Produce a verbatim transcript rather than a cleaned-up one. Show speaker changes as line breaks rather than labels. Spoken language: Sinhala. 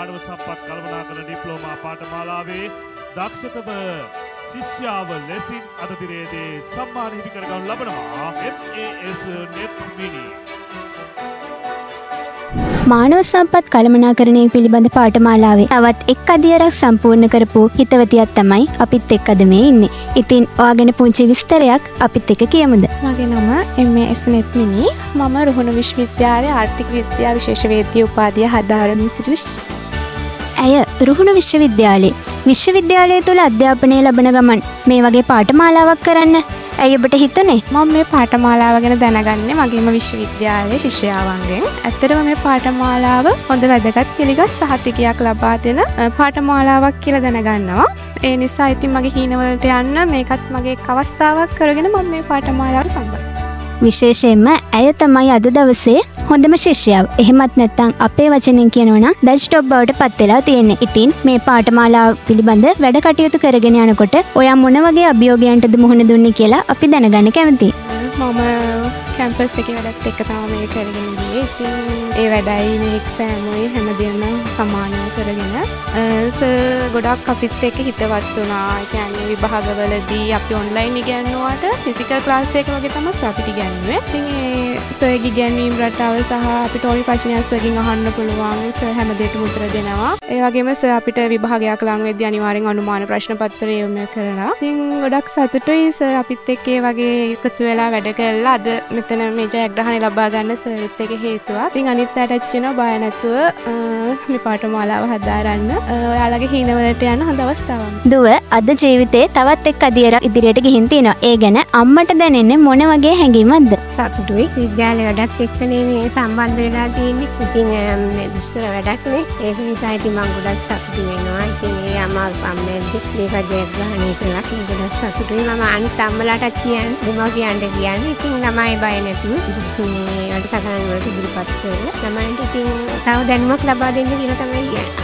මානව සම්පත් කළමනාකරන ඩිප්ලෝමා පාඨමාලාවේ දක්ෂතම ශිෂ්‍යාව ලෙසින් අද දිනේදී සම්මාන හිමි කරගනු ලබනවා M A S net mini.
මානව සම්පත් කළමනාකරණය පිළිබඳ පාඨමාලාවේ තවත් එක් අදියරක් සම්පූර්ණ කරපු හිතවතියක් තමයි අපිත් එක්ක අද මේ ඉන්නේ. ඉතින් ඔයාගෙන පුංචි විස්තරයක් අපිත් එක්ක කියමුද?
මගේ නම M A S net mini. මම රුහුණු විශ්වවිද්‍යාලයේ ආර්ථික විද්‍යා විශේෂවේදිය උපාධිය හදාරමින් සිටි.
ඇය රුහුණු විශ්වවිද්‍යාලයේ විශ්වවිද්‍යාලය තුළ අධ්‍යාපනය ලබන ගමන් මේ වගේ පාඨමාලාවක් කරන්න ඇයි ඔබට හිතුනේ?
මම මේ පාඨමාලාව ගැන දැනගන්නේ මගේම විශ්වවිද්‍යාලයේ ශිෂ්‍යාවන්ගෙන්. ඇත්තටම මේ පාඨමාලාව හොඳ වැදගත් පිළිගත් සහතිකයක් ලබා දෙන පාඨමාලාවක් කියලා දැනගන්නවා. ඒ නිසා ඉතින් මගේ හීනවලට යන්න මේකත් මගේ එක් අවස්ථාවක් කරගෙන මම මේ පාඨමාලාවට සම්බන්ධ.
විශේෂයෙන්ම ඇය තමයි අද දවසේ හොඳම ශිෂ්‍යාව. එහෙමත් නැත්නම් අපේ වචනෙන් කියනවා නම් බෙස්ට් ඔෆ් බවට පත් වෙලා තියෙන්නේ. ඉතින් මේ පාඨමාලාව පිළිබඳ වැඩ කටයුතු කරගෙන යනකොට ඔයා මොන වගේ අභියෝගයන්ටද මුහුණ දුන්නේ කියලා අපි දැනගන්න කැමතියි.
මම කැම්පස් එකේ වැඩත් එක්ක තමයි මේ කරගෙන ගියේ. ඉතින් ඒ වැඩයි මේ එක්සෑමුයි හැමදේම සමානව කරගෙන සර් ගොඩක් අපිත් එක්ක හිතවත් වුණා. ඒ කියන්නේ විභාගවලදී අපි ඔන්ලයින් ඉගෙනුවාට ෆිසිකල් ක්ලාස් එක වගේ තමයි අපිට ඉගෙනුවේ. ඉතින් ඒ සර්ගේ ඉගෙනීම් රටාව සහ අපිට ඕනි ප්‍රශ්නයක් සර්ගෙන් අහන්න පුළුවන්. සර් හැමදේටම උත්තර දෙනවා. ඒ වගේම සර් අපිට විභාගයක් ලඟ වෙද්දී අනිවාර්යෙන් අනුමාන ප්‍රශ්න පත්‍රය යොමු කරනවා. ඉතින් ගොඩක් සතුටුයි සර් අපිත් එක්ක ඒ වගේ එකතු වෙලා වැඩ කරලා අද මෙතන මේ ජයග්‍රහණය ලබා ගන්න සර්ත් එක හේතුවක්. ඉතින් අනිත් අයටත් කියනවා බය නැතුව මේ පාඨමාලාව හදාරන්න. ඔයාලගේ හීනවලට යන හොඳ අවස්ථාවක්.
දුව අද ජීවිතේ තවත් එක් අදියරක් ඉදිරියට ගිහින් තිනවා. ඒ ගැන අම්මට දැනෙන්නේ මොන වගේ හැඟීමක්ද?
සතුටුයි. විද්‍යාලේ වැඩත් එක්කනේ මේ සම්බන්ධ වෙලා තියෙන්නේ. ඉතින් මේ දුෂ්කර වැඩක් නේ. ඒක නිසා ඉතින් මම ගොඩක් සතුටු වෙනවා. ඉතින් ඒ අමාරු අම්මෙන්ද මේක ජයග්‍රහණය කළා. මම ගොඩක් සතුටුයි. මම අනිත් අම්මලාටත් කියන්නේ දෙමව්පියන්ට කියන්නේ ඉතින් ළමයි බය නැතුව මේ වැඩසටහන් වලට ඉදිරිපත් කරලා ළමයින්ට ඉතින් තව දැනුමක් ලබා දෙන්න කියලා තමයි කියන්නේ.